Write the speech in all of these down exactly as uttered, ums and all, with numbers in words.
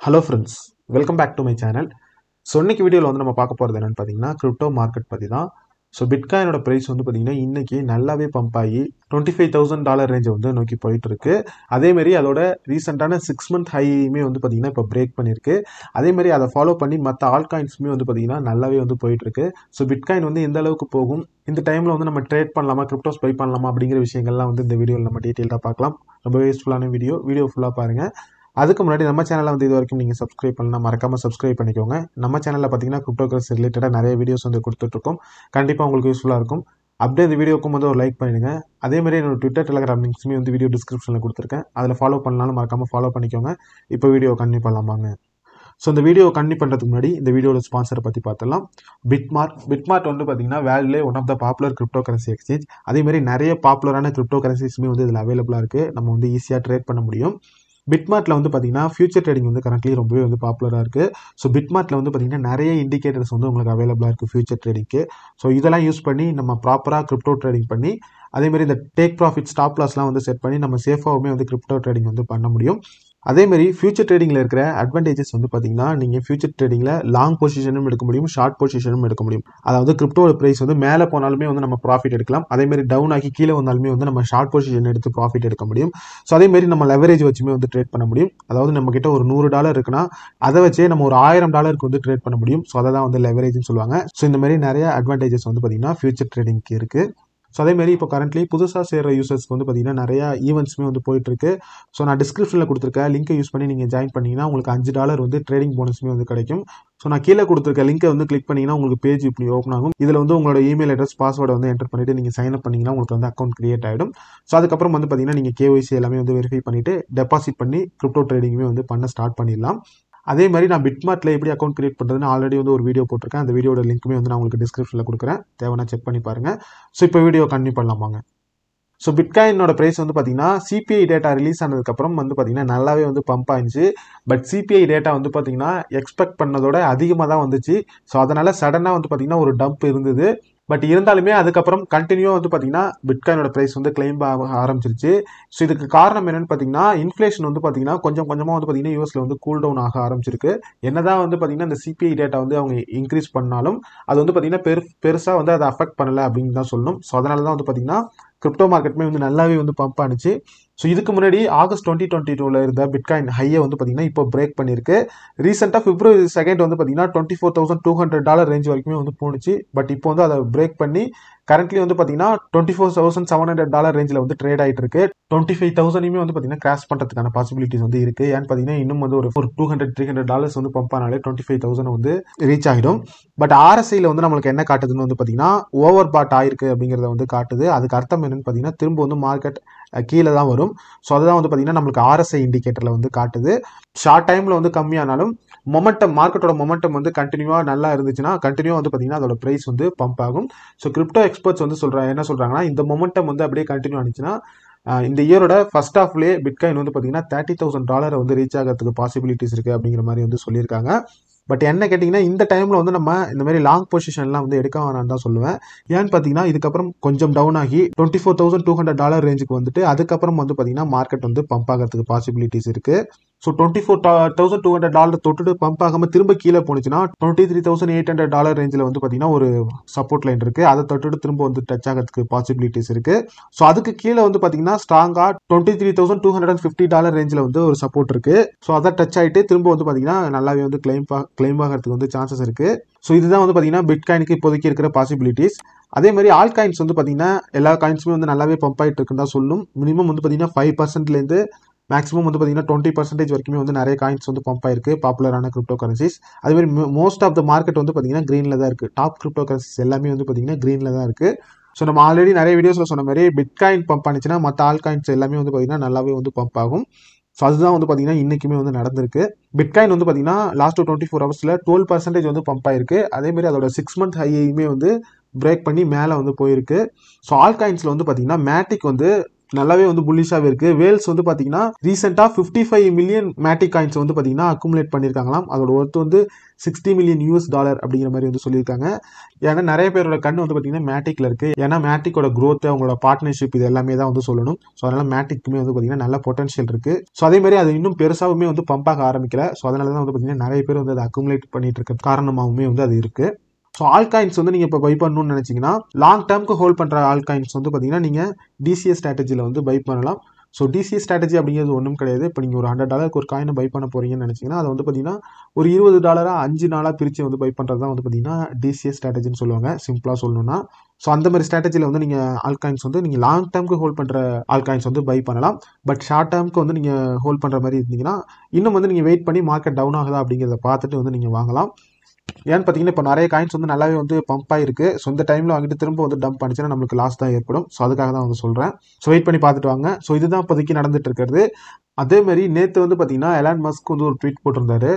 Hello friends, welcome back to my channel. So இன்னைக்கு வீடியோல வந்து நம்ம பார்க்க போறது என்னன்னு பாத்தீங்கன்னா கிரிப்டோ மார்க்கெட் பத்தி தான். ஸோ பிட்காயினோட பிரைஸ் வந்து பாத்தீங்கன்னா இன்னைக்கு நல்லாவே பம்ப் ஆகி டுவெண்ட்டி ஃபைவ் தௌசண்ட் டாலர் ரேஞ்சை வந்து நோக்கி போயிட்டு இருக்கு. அதே மாதிரி அதோட ரீசெண்டான சிக்ஸ் மந்த் ஹையுமே வந்து பாத்தீங்கன்னா இப்போ பிரேக் பண்ணிருக்கு. அதே மாதிரி அதை ஃபாலோ பண்ணி மற்ற ஆல் காயின்ஸுமே வந்து பாத்தீங்கன்னா நல்லாவே வந்து போயிட்டு இருக்கு. ஸோ பிட்காயின் வந்து எந்த அளவுக்கு போகும், இந்த டைம்ல வந்து நம்ம ட்ரேட் பண்ணலாமா, கிரிப்டோஸ் பை பண்ணலாமா அப்படிங்கிற விஷயங்கள்லாம் வந்து இந்த வீடியோவில் நம்ம டீட்டெயிலாக பார்க்கலாம். ரொம்ப யூஸ்ஃபுல்லான வீடியோ வீடியோ ஃபுல்லாக பாருங்க. அதுக்கு முன்னாடி நம்ம சேனலை வந்து இது வரைக்கும் நீங்கள் சப்ஸ்கிரைப் பண்ணலாம், மறக்காம சப்ஸ்கிரைப் பண்ணிக்கோங்க. நம்ம சேனலில் பார்த்தீங்கன்னா கிரிப்டோ கரன்சி ரிலேட்டடாக நிறைய வீடியோஸ் வந்து கொடுத்துட்ருக்கோம். கண்டிப்பாக உங்களுக்கு யூஸ்ஃபுல்லாக இருக்கும். அப்படியே இந்த வீடியோக்கும் வந்து ஒரு லைக் பண்ணிடுங்க. அதே மாதிரி என்னோட ட்விட்டர் டெலிகிராம் லிங்க்ஸுமே வந்து வீடியோ டிஸ்கிரிப்ஷனில் கொடுத்துருக்கேன். அதில் ஃபாலோ பண்ணலாம்னு மறக்காம ஃபாலோ பண்ணிக்கோங்க. இப்போ வீடியோ கண்டினியூ பண்ணலாமாங்க. ஸோ இந்த வீடியோ கண்டினியூ பண்ணுறதுக்கு முன்னாடி இந்த வீடியோட ஸ்பான்சரை பற்றி பார்த்துலாம். பிட்மார்ட் பிட்மார்ட் வந்து பார்த்தீங்கன்னா வேர்ல்ட்லே one of the popular crypto currency exchange. அதே மாதிரி நிறைய பாப்புலரான கிரிப்டோ கரன்சிஸுமே வந்து இதில் அவைலபிளாக இருக்குது. நம்ம வந்து ஈஸியாக ட்ரேட் பண்ண முடியும். பிட்மார்ட்டில் வந்து பார்த்தீங்கன்னா ஃபியூச்சர் ட்ரேடிங் வந்து கரண்ட்லி ரொம்பவே வந்து பாப்புலராக இருக்குது. ஸோ பிட்மார்ட்டில் வந்து பார்த்தீங்கன்னா நிறைய இண்டிகேட்டர்ஸ் வந்து உங்களுக்கு அவைலபிளாக இருக்குது ஃபியூச்சர் ட்ரேடிங்க்கு. ஸோ இதெல்லாம் யூஸ் பண்ணி நம்ம ப்ராப்பராக கிரிப்டோ ட்ரேடிங் பண்ணி அதேமாதிரி இந்த டேக் ப்ராஃபிட் ஸ்டாப் லாஸ்லாம் வந்து செட் பண்ணி நம்ம சேஃபாகவுமே வந்து கிரிப்டோ ட்ரேடிங் வந்து பண்ண முடியும். அதேமாதிரி ஃபியூச்சர் ட்ரேடிங்கில் இருக்கிற அட்வான்டேஜஸ் வந்து பார்த்தீங்கன்னா நீங்கள் ஃபியூச்சர் ட்ரேடிங்கில் லாங் பொசிஷனும் எடுக்க முடியும், ஷார்ட் பொசிஷனும் எடுக்க முடியும். அதாவது கிரிப்டோட ப்ரைஸ் வந்து மேலே போனாலுமே வந்து நம்ம ப்ராஃபிட் எடுக்கலாம். அதேமாதிரி டவுன் ஆகி கீழே வந்தாலுமே வந்து நம்ம ஷார்ட் பொசிஷன் எடுத்து ப்ராஃபிட் எடுக்க முடியும். ஸோ அதேமாதிரி நம்ம லெவரேஜ் வச்சுமே வந்து ட்ரேட் பண்ண முடியும். அதாவது நம்ம கிட்ட ஒரு நூறு டாலர் இருக்குன்னா அதை வச்சே நம்ம ஒரு ஆயிரம் டாலருக்கு வந்து ட்ரேட் பண்ண முடியும். ஸோ அதை தான் வந்து லெவரேஜ்னு சொல்லுவாங்க. ஸோ இந்த மாதிரி நிறைய அட்வான்டேஜஸ் வந்து பார்த்தீங்கன்னா ஃபியூச்சர் ட்ரேடிங்க்கு இருக்குது. ஸோ அதேமாதிரி இப்போ கரண்ட்லி புதுசாக சேர்ற யூசர்ஸ்க்கு வந்து பார்த்தீங்கன்னா நிறையா ஈவெண்ட்ஸுமே வந்து போயிட்டுருக்கு. ஸோ நான் டிஸ்கிரிப்ஷனில் கொடுத்துருக்க லிங்கை யூஸ் பண்ணி நீங்கள் ஜாயின் பண்ணிங்கன்னா உங்களுக்கு அஞ்சு டாலர் வந்து ட்ரேடிங் போனஸுமே வந்து கிடைக்கும். ஸோ நான் கீழே கொடுத்துருக்க லிங்கை வந்து கிளிக் பண்ணிங்கன்னா உங்களுக்கு பேஜ் இப்படி ஓப்பன் ஆகும். இதில் வந்து உங்களோட இமெயில் அட்ரஸ் பாஸ்வேர்டை வந்து என்டர் பண்ணிவிட்டு நீங்கள் சைன் அப் பண்ணிங்கன்னா உங்களுக்கு வந்து அக்கௌண்ட் கிரியேட் ஆகிடும். ஸோ அதுக்கப்புறம் வந்து பார்த்தீங்கன்னா நீங்கள் கேஒய்சி எல்லாமே வந்து வெரிஃபை பண்ணிவிட்டு டெபாசிட் பண்ணி கிரிப்டோ ட்ரேடிங்குமே வந்து பண்ண ஸ்டார்ட் பண்ணிடலாம். அதே மாதிரி நான் பிட்மார்ட்டில் எப்படி அக்கௌண்ட் கிரியேட் பண்ணுறதுன்னு ஆல்ரெடி வந்து ஒரு வீடியோ போட்டிருக்கேன். அந்த வீடியோட லிங்க்குமே வந்து நான் உங்களுக்கு டிஸ்கிரிப்ஷனில் கொடுக்குறேன், தேவைன்னா செக் பண்ணி பாருங்கள். ஸோ இப்போ வீடியோ கண்டினியூ பண்ணலாமாங்க. ஸோ பிட்காயினோட ப்ரைஸ் வந்து பார்த்தீங்கன்னா சிபிஐ டேட்டா ரிலீஸ் ஆனதுக்கப்புறம் வந்து பார்த்தீங்கன்னா நல்லாவே வந்து பம்ப் ஆயிடுச்சு. பட் சிபிஐ டேட்டா வந்து பார்த்தீங்கன்னா எக்ஸ்பெக்ட் பண்ணதோட அதிகமாக தான் வந்துச்சு. ஸோ அதனால் சடனாக வந்து பார்த்தீங்கன்னா ஒரு டம்ப் இருந்தது. பட் இருந்தாலுமே அதுக்கப்புறம் கண்டினியூ வந்து பார்த்தீங்கன்னா பிட்காயினோட ப்ரைஸ் வந்து கிளைம் ஆக ஆரம்பிச்சிருச்சு. ஸோ இதுக்கு காரணம் என்னன்னு பார்த்தீங்கன்னா இன்ஃப்ளேஷன் வந்து பார்த்தீங்கன்னா கொஞ்சம் கொஞ்சமாக வந்து பார்த்தீங்கன்னா யூஎஸ்ல வந்து கூல் டவுன் ஆக ஆரம்பிச்சிருக்கு. என்னதான் வந்து பார்த்தீங்கன்னா இந்த சிபிஐ டேட்டா வந்து அவங்க இன்க்ரீஸ் பண்ணாலும் அது வந்து பார்த்தீங்கன்னா பெரு பெருசாக வந்து அதை அஃபெக்ட் பண்ணலை அப்படின்னு தான் சொல்லணும். ஸோ அதனால தான் வந்து பார்த்தீங்கன்னா கிரிப்டோ மார்க்கெட்டுமே வந்து நல்லாவே வந்து பம்ப் ஆனிச்சு. ஸோ இதுக்கு முன்னாடி ஆகஸ்ட் டுவெண்ட்டி டுவெண்ட்டி டூவில் இருந்த பிட்காயின் ஹையை வந்து பார்த்தீங்கன்னா இப்போ பிரேக் பண்ணியிருக்கு. ரீசெண்டாக பிப்ரவரி செகண்ட் வந்து பார்த்தீங்கன்னா twenty four thousand two hundred dollar range வரைக்குமே வந்து போணுச்சு. பட் இப்போ வந்து அதை பிரேக் பண்ணி கரண்ட்லி வந்து பார்த்தீங்கன்னா twenty four thousand seven hundred dollar ரேஞ்சில் வந்து ட்ரேட் ஆகிட்டு இருக்கு. டுவெண்ட்டி ஃபைவ் தௌசண்ட்மே வந்து பார்த்தீங்கன்னா கிராஸ் பண்ணுறதுக்கான பாசிபிலிட்டிஸ் வந்து இருக்குது. ஏன்னு பார்த்தீங்கன்னா இன்னும் வந்து ஒரு ஒரு two hundred three hundred dollars வந்து பம்ப் ஆனாலே டுவெண்ட்டி ஃபைவ் தௌசண்ட் வந்து ரீச் ஆகிடும். பட் ஆர்எஸ்ஐயில் வந்து நம்மளுக்கு என்ன காட்டுதுன்னு வந்து பார்த்தீங்கன்னா ஓவர் பாட் ஆயிருக்கு அப்படிங்கிறத வந்து காட்டுது. அதுக்கு அர்த்தம் என்னன்னு பார்த்தீங்கன்னா திரும்ப வந்து மார்க்கெட் கீழே தான் வரும். ஸோ அதுதான் வந்து பார்த்தீங்கன்னா நம்மளுக்கு ஆர்எஸ்ஐ இண்டிகேட்டரில் வந்து காட்டுது. ஷார்ட் டைமில் வந்து கம்மியானாலும் மொமெண்டம் மார்க்கெட்டோட மொமெண்டம் வந்து கண்டினியூவாக நல்லா இருந்துச்சுன்னா கண்டினியூவாக வந்து பார்த்தீங்கன்னா அதோட ப்ரைஸ் வந்து பம்ப் ஆகும். ஸோ கிரிப்டோ எக்ஸ்பர்ட்ஸ் வந்து சொல்கிறாங்க என்ன சொல்கிறாங்கன்னா இந்த மொமெண்டம் வந்து அப்படியே கண்டினியூ ஆனிச்சுன்னா இந்த இயரோட ஃபர்ஸ்ட் ஹாஃப்லேயே பிட்காயின் வந்து பார்த்தீங்கன்னா தேர்ட்டி தௌசண்ட் டாலரை வந்து ரீச் ஆகிறதுக்கு பாசிபிலிட்டிஸ் இருக்குது அப்படிங்கிற மாதிரி வந்து சொல்லியிருக்காங்க. பட் என்ன கேட்டிங்கன்னா இந்த டைமில் வந்து நம்ம இந்த மாதிரி லாங் பொசிஷன்லாம் வந்து எடுக்க வேணான்னு தான் சொல்லுவேன். ஏன்னு பார்த்தீங்கன்னா இதுக்கப்புறம் கொஞ்சம் டவுன் ஆகி twenty four thousand two hundred dollar ரேஞ்சுக்கு வந்துட்டு அதுக்கப்புறம் வந்து பார்த்தீங்கன்னா மார்க்கெட் வந்து பம்ப் ஆகிறதுக்கு பாசிபிலிட்டிஸ் இருக்குது. So twenty four thousand two hundred dollar தொட்டுட்டு பம்ப் ஆகாமல் திரும்ப கீழே போனுச்சுன்னா twenty three thousand eight hundred dollar ரேஞ்சில் வந்து பார்த்தீங்கன்னா ஒரு சப்போர்ட் லைன் இருக்குது. அதை தொட்டுட்டு திரும்ப வந்து டச் ஆகிறதுக்கு பாசிபிலிட்டிஸ் இருக்குது. ஸோ அதுக்கு கீழே வந்து பார்த்தீங்கன்னா ஸ்ட்ராங்காக twenty three thousand two hundred fifty dollar ரேஞ்சில் வந்து ஒரு சப்போர்ட் இருக்குது. ஸோ அதை டச் ஆகிட்டு திரும்ப வந்து பார்த்தீங்கன்னா நல்லாவே வந்து கிளைம் கிளைம் ஆகிறதுக்கு வந்து சான்சஸ் இருக்குது. ஸோ இதுதான் வந்து பார்த்தீங்கன்னா பிட்காயினுக்கு இப்போதைக்கு இருக்கிற பாசிபிலிட்டிஸ். அதே மாதிரி ஆல் காயின்ஸ் வந்து பார்த்தீங்கன்னா எல்லா காயின்ஸுமே வந்து நல்லாவே பம்ப் ஆகிட்டு இருக்குன்னு தான் சொல்லணும். மினிமம் வந்து பார்த்தீங்கன்னா ஃபைவ் பர்சன்ட்லேருந்து மேக்ஸிமம் வந்து பார்த்தீங்கன்னா டுவெண்ட்டி பர்சன்டேஜ் வரைக்குமே வந்து நிறைய காயின்ஸ் வந்து பம்ப் ஆயிருக்கு பாப்புலரான கிரிப்டோ கரன்சிஸ். அதேமாதிரி மோஸ்ட் ஆஃப் த மார்க்கெட் வந்து பார்த்தீங்கன்னா க்ரீனில் தான் இருக்குது. டாப் கிரிப்டோ கரன்சிஸ் எல்லாமே வந்து பார்த்தீங்கன்னா க்ரீனில் தான் இருக்குது. ஸோ நம்ம ஆல்ரெடி நிறைய வீடியோஸில் சொன்ன மாதிரி பிட்காயின் பம்ப் ஆனிச்சுன்னா மற்ற ஆல் காயின்ஸ் எல்லாமே வந்து பார்த்தீங்கன்னா நல்லாவே வந்து பம்ப் ஆகும். ஸோ அதுதான் வந்து பார்த்தீங்கன்னா இன்றைக்குமே வந்து நடந்திருக்கு. பிட்காயின் வந்து பார்த்தீங்கன்னா லாஸ்ட் டுவெண்ட்டி ஃபோர் ஹவர்ஸில் டுவெல் பர்சன்டேஜ் வந்து பம்ப் ஆயிருக்கு. அதேமாதிரி அதோட சிக்ஸ் மந்த் ஹையுமே வந்து பிரேக் பண்ணி மேலே வந்து போயிருக்கு. ஸோ ஆல் காயின்ஸில் வந்து பார்த்தீங்கன்னா மேட்டிக் வந்து நல்லாவே வந்து புல்லிஷாவே இருக்கு. வேல்ஸ் வந்து பாத்தீங்கன்னா ரீசெண்டா fifty five million Matic coins வந்து பாத்தீங்கன்னா அக்குமுலேட் பண்ணிருக்காங்களாம். அதோட ஒர்த் வந்து சிக்ஸ்டி மில்லியன் யூஎஸ் டாலர் அப்படிங்கிற மாதிரி வந்து சொல்லியிருக்காங்க. ஏன்னா நிறைய பேரோட கண்ணு வந்து பாத்தீங்கன்னா மேட்டிக்ல இருக்கு. ஏன்னா மேட்டிக்கோட growth, அவங்களோட பார்ட்னர்ஷிப் இது எல்லாமே தான் வந்து சொல்லணும். ஸோ அதனால மேட்டிக்குமே வந்து பாத்தீங்கன்னா நல்ல பொட்டன்ஷியல் இருக்கு. ஸோ அதே மாதிரி அது இன்னும் பெருசாவுமே வந்து பம்ப் ஆக ஆரம்பிக்கல. ஸோ அதனால தான் வந்து பாத்தீங்கன்னா நிறைய பேர் வந்து அதை அக்குமுலேட் பண்ணிட்டு இருக்க காரணமாகவுமே வந்து அது இருக்கு. ஸோ ஆல் காயின்ஸ் வந்து நீங்கள் இப்போ பை பண்ணணும்னு நினச்சிங்கன்னா லாங் டேர்முக்கு ஹோல்ட் பண்ணுற ஆல் காயின்ஸ் வந்து பார்த்தீங்கன்னா நீங்கள் டிசிஎஸ் ஸ்ட்ராட்டஜியில் வந்து பை பண்ணலாம். ஸோ டிசிஎஸ் ஸ்ட்ராட்டஜி அப்படிங்கிறது ஒன்றும் கிடையாது. இப்போ நீங்கள் ஒரு ஹண்ட்ரட் டாலருக்கு ஒரு காயினை பை பண்ண போறீங்கன்னு நினச்சிங்கன்னா அதை வந்து பார்த்தீங்கன்னா ஒரு இருபது டாலராக அஞ்சு நாளாக பிரித்து வந்து பை பண்ணுறது தான் வந்து பார்த்தீங்கன்னா டிசிஎஸ் ஸ்ட்ராட்டஜின்னு சொல்லுவாங்க, சிம்பிளாக சொல்லணும்னா. ஸோ அந்த மாதிரி ஸ்ட்ராட்டஜியில் வந்து நீங்கள் ஆல் காயின்ஸ் வந்து நீங்கள் லாங் டேர்முக்கு ஹோல்ட் பண்ணுற ஆல் காயின்ஸ் வந்து பை பண்ணலாம். பட் ஷார்ட் டேர்முக்கு வந்து நீங்கள் ஹோல்ட் பண்ணுற மாதிரி இருந்தீங்கன்னா இன்னும் வந்து நீங்கள் வெயிட் பண்ணி மார்க்கெட் டவுன் ஆகுதா அப்படிங்கிறத பார்த்துட்டு வந்து நீங்கள் வாங்கலாம். ஏன்னு பார்த்தீங்கன்னா இப்போ நிறைய காயின்ஸ் வந்து நல்லாவே வந்து பம்ப் ஆயிருக்கு. ஸோ இந்த டைமில் வாங்கிட்டு திரும்ப வந்து டம்ப் பண்ணிச்சுன்னா நம்மளுக்கு லாஸ் தான் ஏற்படும். ஸோ அதுக்காக தான் வந்து சொல்கிறேன். ஸோ வெயிட் பண்ணி பார்த்துட்டு வாங்க. ஸோ இதுதான் இப்போதைக்கு நடந்துட்டு இருக்கிறது. அதே மாதிரி நேற்று வந்து பார்த்தீங்கன்னா எலான் மஸ்க் வந்து ஒரு ட்வீட் போட்டிருந்தாரு,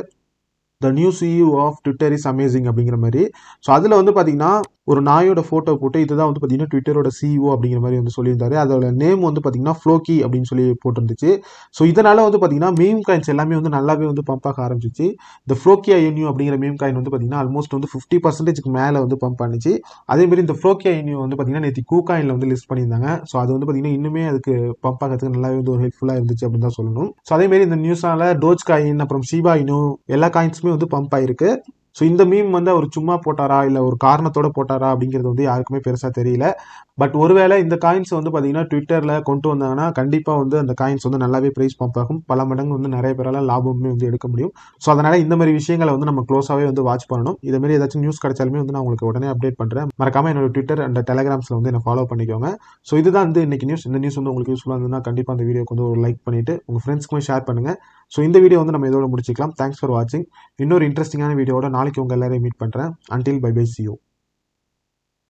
the new CEO of Twitter is amazing அப்படிங்கிற மாதிரி. ஸோ அதில் வந்து பார்த்தீங்கன்னா ஒரு நாயோட ஃபோட்டோ போட்டு இதுதான் வந்து பார்த்தீங்கன்னா ட்விட்டரோட சிஇஓ அப்படிங்கிற மாதிரி வந்து சொல்லியிருந்தாரு. அதோட நேம் வந்து பார்த்தீங்கன்னா ஃப்ளோக்கி அப்படின்னு சொல்லி போட்டிருந்துச்சு. ஸோ இதனால வந்து பார்த்தீங்கன்னா மீம் காயின்ஸ் எல்லாமே வந்து நல்லாவே வந்து பம்ப் ஆக ஆரம்பிச்சிச்சு. இந்த ஃப்ளோக்கி ஐஎன்யூ அப்படிங்கிற மீம் காயின் வந்து பார்த்தீங்கன்னா ஆல்மோஸ்ட் வந்து ஃபிஃப்டி பர்சன்டேஜ்க்கு மேலே வந்து பம்ப் பண்ணிச்சு. அதே மாதிரி இந்த ஃப்ளோக்கி ஐஎன்யூ வந்து பார்த்தீங்கன்னா நேற்று கூ காயினில் வந்து லிஸ்ட் பண்ணியிருந்தாங்க. ஸோ அது வந்து பார்த்தீங்கன்னா இன்னுமே அதுக்கு பம்ப் ஆகிறதுக்கு நல்லாவே வந்து ஒரு ஹெல்ப்ஃபுல்லாக இருந்துச்சு அப்படின்னு தான் சொல்லணும். ஸோ அதே மாதிரி இந்த நியூஸால டோஜ் காயின் அப்புறம் ஷீபா இனு எல்லா காயின்ஸுமே வந்து பம்ப் ஆயிருக்கு. ஸோ இந்த மீம் வந்து அவர் சும்மா போட்டாரா இல்லை ஒரு காரணத்தோட போட்டாரா அப்படிங்கிறது வந்து யாருக்குமே பெருசாக தெரியல. பட் ஒருவேளை இந்த காயின்ஸ் வந்து பார்த்தீங்கன்னா ட்விட்டரில் கொண்டு வந்தாங்கன்னா கண்டிப்பாக வந்து அந்த காயின்ஸ் வந்து நல்லாவே ப்ரைஸ் பம்ப் ஆகும். பல மடங்கு வந்து நிறைய பேரால் லாபமே வந்து எடுக்க முடியும். ஸோ அதனால் இந்த மாதிரி விஷயங்களை வந்து நம்ம க்ளோஸாகவே வந்து வாட்ச் பண்ணணும். இதே மாதிரி ஏதாச்சும் நியூஸ் கிடைச்சாலுமே வந்து நான் உங்களுக்கு உடனே அப்டேட் பண்ணுறேன். மறக்காம என்னோட ட்விட்டர் அண்ட் டெலிகிராம்ஸில் வந்து என்ன ஃபாலோ பண்ணிக்கோங்க. ஸோ இதுதான் வந்து இன்னைக்கு நியூஸ். இந்த நியூஸ் வந்து உங்களுக்கு யூஸ்ஃபுல்லாக இருந்ததுன்னா கண்டிப்பாக அந்த வீடியோக்கு வந்து ஒரு லைக் பண்ணிவிட்டு உங்கள் ஃப்ரெண்ட்ஸ்க்குமே ஷேர் பண்ணுங்கள். ஸோ இந்த வீடியோ வந்து நம்ம இதோட முடிச்சிக்கலாம். தேங்க்ஸ் ஃபார் வாட்சிங். இன்னொரு இன்ட்ரெஸ்டிங்கான வீடியோட நாளைக்கு உங்கள் எல்லாரையும் மீட் பண்ணுறேன். Until bye bye, see you.